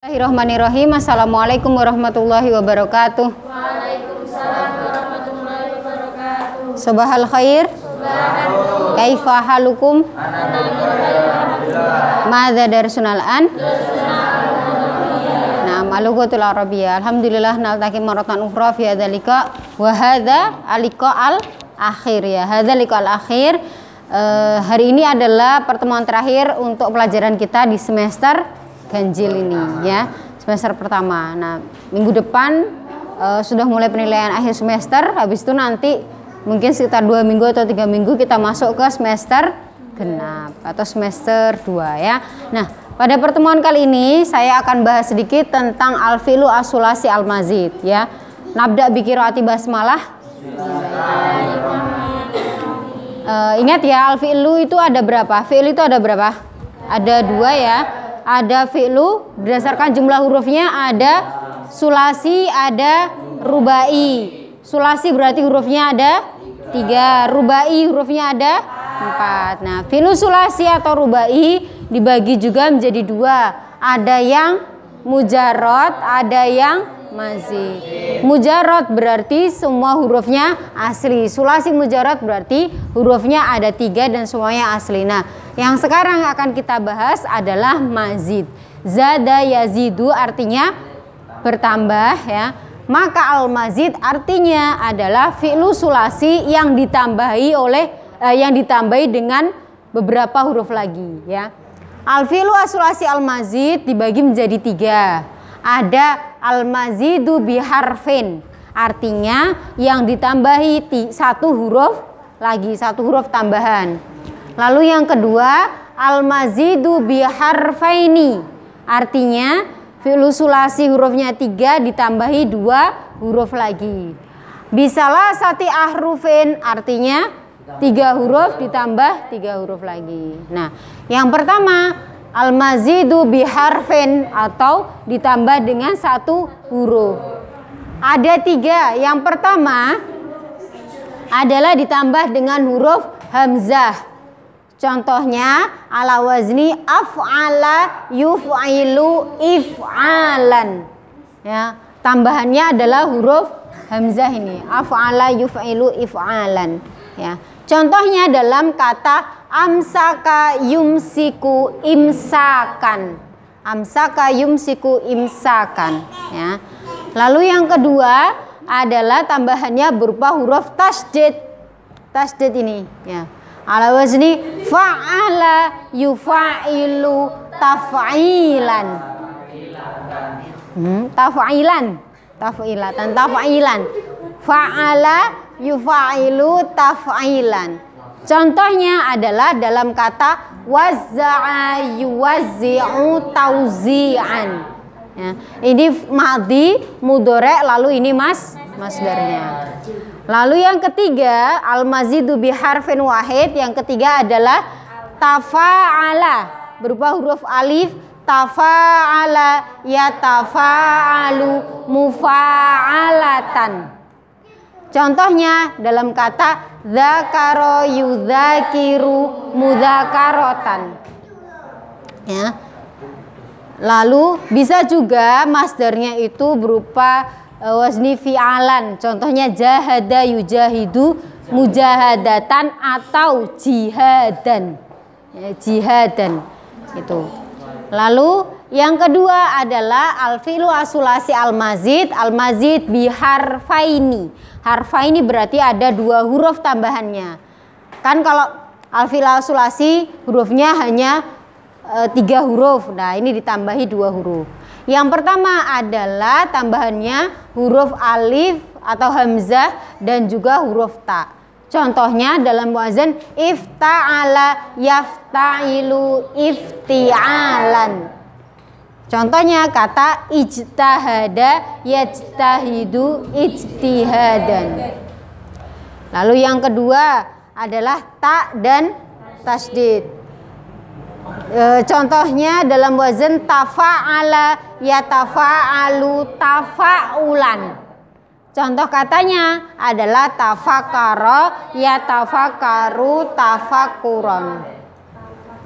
Bismillahirrahmanirrahim. Assalamualaikum warahmatullahi wabarakatuh. Waalaikumsalam warahmatullahi wabarakatuh. Sobahal khair. Kaifa halukum? Madza darsunal an? Nah, malugatul arabiyah. Alhamdulillah naltaqi maratan ukhra fi hadzal liqa wa hadza al-liqa al-akhir ya. Hadzal liqa al-akhir. Hari ini adalah pertemuan terakhir untuk pelajaran kita di semester ganjil ini ya, semester pertama. Nah, minggu depan sudah mulai penilaian akhir semester. Habis itu nanti mungkin sekitar 2 minggu atau 3 minggu kita masuk ke semester genap atau semester 2 ya. Nah, pada pertemuan kali ini saya akan bahas sedikit tentang al-fi'lu as-sulasi al-mazid ya. Nabda bi qiraati basmalah. Ingat ya, al-fi'lu itu ada berapa? Fi'il itu ada berapa? Ada 2 ya. Ada fi'lu berdasarkan jumlah hurufnya, ada sulasi, ada rubai. Sulasi berarti hurufnya ada 3, rubai hurufnya ada 4. Nah, fi'lu sulasi atau rubai dibagi juga menjadi 2. Ada yang mujarrad, ada yang mazid. Mujarrad berarti semua hurufnya asli. Sulasi mujarrad berarti hurufnya ada 3 dan semuanya asli. Nah, yang sekarang akan kita bahas adalah mazid. Zada yazidu artinya bertambah ya. Maka al-mazid artinya adalah fi'lu sulasi yang ditambahi dengan beberapa huruf lagi ya. Al-fi'lu as-sulasi al-mazid dibagi menjadi 3. Ada al-mazidu biharfin, artinya yang ditambahi 1 huruf lagi, 1 huruf tambahan. Lalu yang kedua al-mazidu biharfaini, artinya fi'lu sulasi hurufnya 3 ditambahi 2 huruf lagi. Bisalah sati ahrufin, artinya 3 huruf ditambah 3 huruf lagi. Nah, yang pertama al-mazidu biharfin atau ditambah dengan 1 huruf. Ada 3. Yang pertama adalah ditambah dengan huruf hamzah. Contohnya ala wazni af'ala yuf'ilu if'alan. Ya, tambahannya adalah huruf hamzah ini. Af'ala yuf'ilu if'alan. Ya. Contohnya dalam kata amsaka yumsiku imsakan. Amsaka yumsiku imsakan ya. Lalu yang kedua adalah tambahannya berupa huruf tasydid. Tasydid ini ya. Ala wazni fa'ala yufa'ilu taf'ilan. Taf'ilan. Fa'ala yufa'ilu taf'ilan. Contohnya adalah dalam kata wazza'a yuwazzi'u tauzi'an ya. Ini madhi, mudhari', lalu ini masdarnya. Lalu yang ketiga al-mazidu biharfin wahid, yang ketiga adalah tafa'ala berupa huruf alif. Tafa'ala yatafa'alu mufa'alatan. Contohnya dalam kata dzakara yudzakiru mudzakaratan ya. Lalu bisa juga masdarnya itu berupa wazni fi'alan. Contohnya jahada yujahidu mujahadatan atau jihadan ya, jihadan itu. Lalu yang kedua adalah al-fi'lu as-sulasi al-mazid. Al-mazid biharfaini. Harfaini berarti ada 2 huruf tambahannya. Kan kalau al-fi'lu as-sulasi hurufnya hanya 3 huruf. Nah, ini ditambahi 2 huruf. Yang pertama adalah tambahannya huruf alif atau hamzah dan juga huruf ta. Contohnya dalam wazan ifta'ala yafta'ilu ifti'alan. Contohnya kata ijtahada yajtahidu ijtihadan. Lalu yang kedua adalah ta dan tasydid. Contohnya dalam wazan tafa'ala yatafa'alu tafa'ulan. Contoh katanya adalah tafakara yatafakaru tafakuran.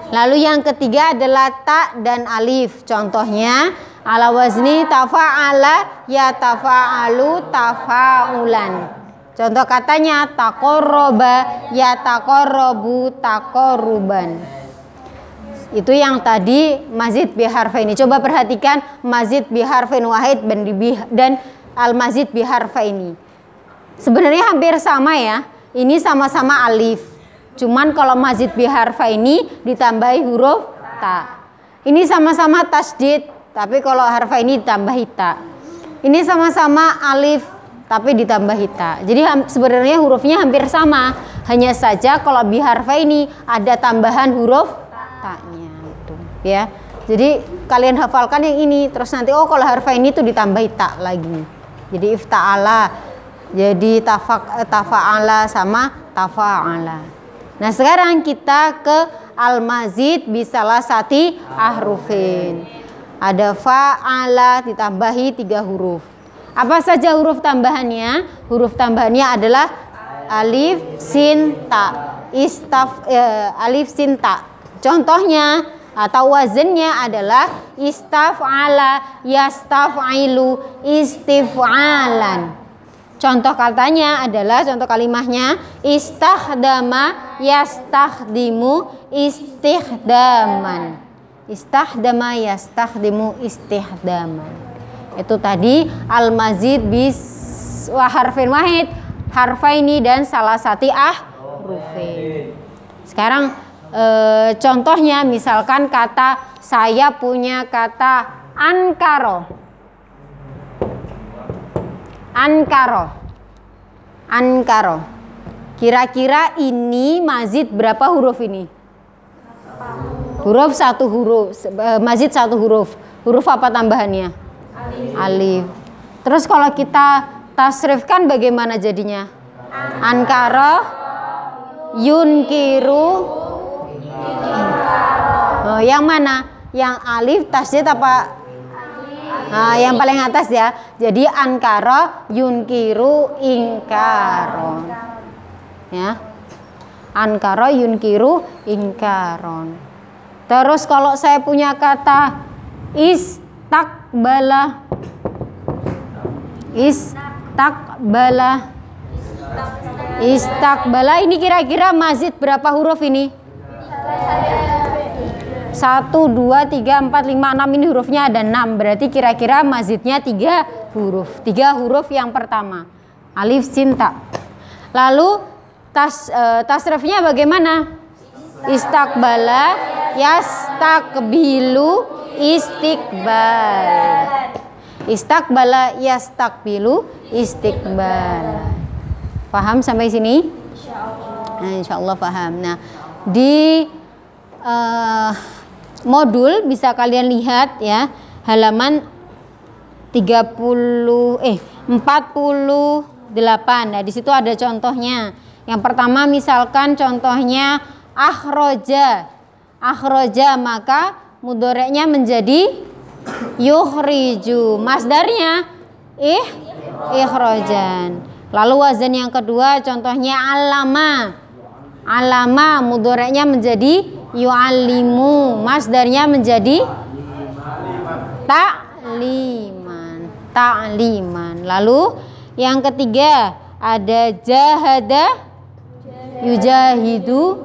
Lalu yang ketiga adalah ta dan alif. Contohnya ala wazni tafa'ala yatafa'alu tafa'ulan. Contoh katanya taqarraba yataqarrabu taqarruban. Itu yang tadi mazid biharfaini. Coba perhatikan mazid biharfain wahid dan al-mazid biharfaini. Sebenarnya hampir sama ya. Ini sama-sama alif. Cuman kalau mazid biharfaini ditambahi huruf ta. Ini sama-sama tasdid, tapi kalau harfaini ditambahi ta. Ini sama-sama alif, tapi ditambahi ta. Jadi sebenarnya hurufnya hampir sama. Hanya saja kalau biharfaini ada tambahan huruf ta-nya. Ya, jadi kalian hafalkan yang ini, terus nanti oh kalau harfaini itu ditambahi ta lagi. Jadi ifta'ala, jadi tafa'ala sama tafa'ala. Nah sekarang kita ke al-mazid bisalah sati ahrufin. Ada fa'ala ditambahi 3 huruf. Apa saja huruf tambahannya? Huruf tambahannya adalah alif, sin, ta. Alif, sin, ta. Contohnya atau wazannya adalah istaf'ala, yastaf'ilu, istif'alan. Contoh katanya adalah, contoh kalimahnya istakhdama, yastakhdimu, istihdaman. Istakhdama, yastakhdimu, istihdaman. Itu tadi al-mazid bis wa harfin wahid, harfaini dan salah satu ahrufin. Sekarang contohnya misalkan kata saya punya kata ankaro. Ankaro. Ankaro. Kira-kira ini mazid berapa huruf ini? Huruf 1 huruf. Mazid 1 huruf. Huruf apa tambahannya? Alif. Terus kalau kita tasrifkan bagaimana jadinya? Ankaro, yunkiru. Oh, yang mana? Yang alif tasdid apa? Nah, yang paling atas ya. Jadi ankara yunkiru ingkaron. Ya. Ankara yunkiru ingkaron. Terus kalau saya punya kata istakbala. Istakbala. Istakbala ini kira-kira mazid berapa huruf ini? 1, 2, 3, 4, 5, 6. Ini hurufnya ada 6. Berarti kira-kira mazidnya 3 huruf. 3 huruf yang pertama. Alif, sin, ta. Lalu tasrifnya bagaimana? Istakbala, yastakbilu, istiqbal. Istakbala, yastakbilu, istiqbal. Paham sampai sini? Nah, insya Allah paham. Nah, di modul bisa kalian lihat ya, halaman 48. Nah, di situ ada contohnya. Yang pertama misalkan contohnya akhroja. Akhroja maka mudhoreknya menjadi yukhriju. Masdarnya ikhrojan. Lalu wazan yang kedua contohnya alama. Alama mudhoreknya menjadi yu'allimu, masdarnya menjadi ta'liman. Ta'liman. Lalu yang ketiga ada jahada, yujahidu,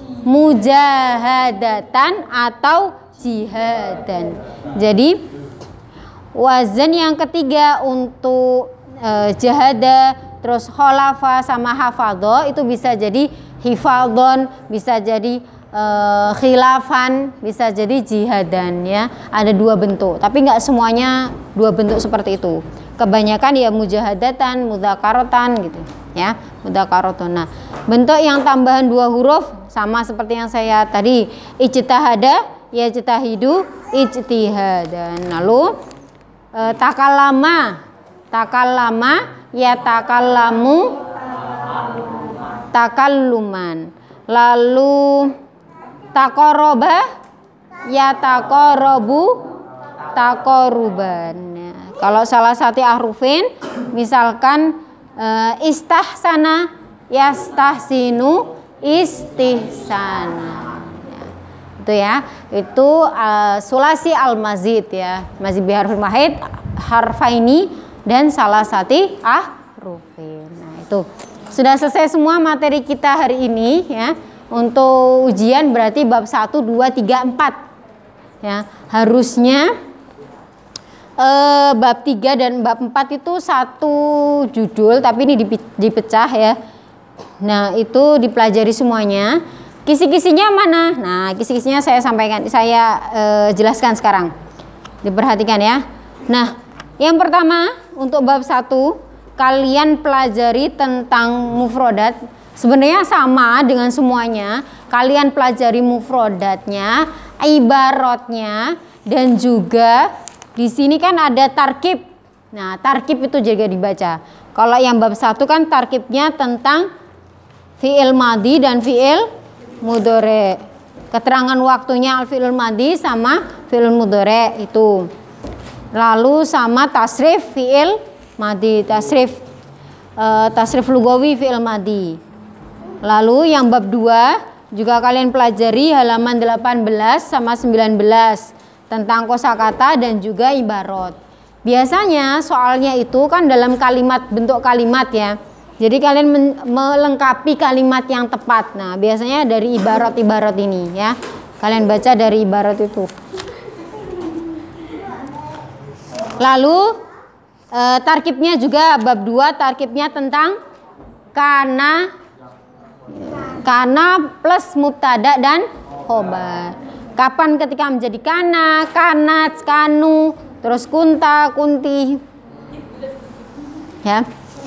mujahadatan atau jihadan. Jadi wazan yang ketiga untuk jahada, terus kholafa sama hafadho itu bisa jadi hifadhon, bisa jadi khilafan, bisa jadi jihadan ya. Ada 2 bentuk, tapi nggak semuanya 2 bentuk seperti itu. Kebanyakan ya mujahadatan, mudzakaratan gitu ya, mudzakaratan. Nah, bentuk yang tambahan 2 huruf sama seperti yang saya tadi, ijtihada, yajtahidu, ijtihadan. Lalu takallama, takallama, yatakallamu, takalluman. Lalu taqarraba, yataqarrabu, taqarruban. Kalau salah satu ahrufin misalkan istahsana, yastahsinu, istihsana. Itu ya. Itu sulasi al-mazid ya. Mazid bi harfin wahid, harfaini dan salah satu ahrufin. Nah, itu. Sudah selesai semua materi kita hari ini ya. Untuk ujian berarti bab 1 2 3 4. Ya, harusnya bab 3 dan bab 4 itu satu judul, tapi ini dipecah ya. Nah, itu dipelajari semuanya. Kisi-kisinya mana? Nah, kisi-kisinya saya sampaikan, saya jelaskan sekarang. Diperhatikan ya. Nah, yang pertama untuk bab 1 kalian pelajari tentang mufrodat. Sebenarnya sama dengan semuanya. Kalian pelajari mufrodatnya, ibaratnya, dan juga di sini kan ada tarkib. Nah, tarkib itu juga dibaca. Kalau yang bab 1 kan tarkibnya tentang fi'il madi dan fi'il mudhari. Keterangan waktunya al-fi'il madi sama fi'il mudhari itu. Lalu sama tasrif fi'il madi, tasrif lugawi fi'il madi. Lalu yang bab 2 juga kalian pelajari halaman 18 sama 19 tentang kosakata dan juga ibarat. Biasanya soalnya itu kan dalam kalimat, bentuk kalimat ya. Jadi kalian melengkapi kalimat yang tepat. Nah, biasanya dari ibarat-ibarat ini ya. Kalian baca dari ibarat itu. Lalu tarkibnya juga bab 2 tarkibnya tentang kana plus mubtada dan khobar. Kapan ketika menjadi kana, kanat, kanu, terus kunta, kunti. Ya.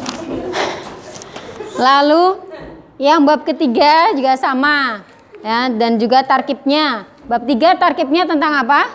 Lalu yang bab ketiga juga sama ya, dan juga tarkibnya. Bab 3 tarkibnya tentang apa?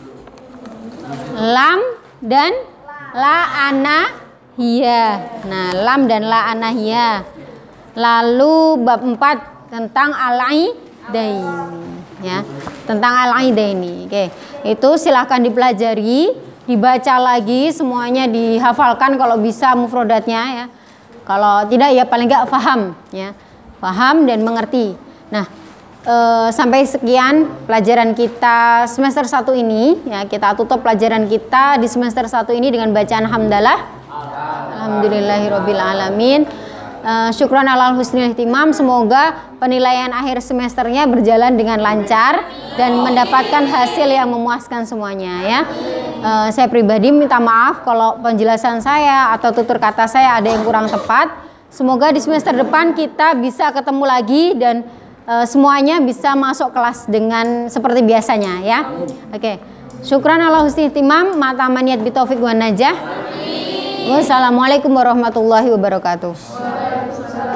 Lam dan la anahiyah. Nah, lam dan la anahiyah. Lalu bab 4 tentang al-aidaini ya. Tentang al-aidaini. Oke. Itu silahkan dipelajari, dibaca lagi, semuanya dihafalkan kalau bisa mufrodatnya ya. Kalau tidak ya paling nggak paham ya, paham dan mengerti. Nah, sampai sekian pelajaran kita semester 1 ini ya. Kita tutup pelajaran kita di semester 1 ini dengan bacaan hamdalah. Alhamdulillahirabbil alamin. Syukran alal husnil ihtimam. Semoga penilaian akhir semesternya berjalan dengan lancar dan mendapatkan hasil yang memuaskan semuanya ya. Saya pribadi minta maaf kalau penjelasan saya atau tutur kata saya ada yang kurang tepat. Semoga di semester depan kita bisa ketemu lagi dan semuanya bisa masuk kelas dengan seperti biasanya ya. Oke. Syukran ala husni ihtimam, mata maniyat bitaufiq wan najah. Wassalamualaikum warahmatullahi wabarakatuh.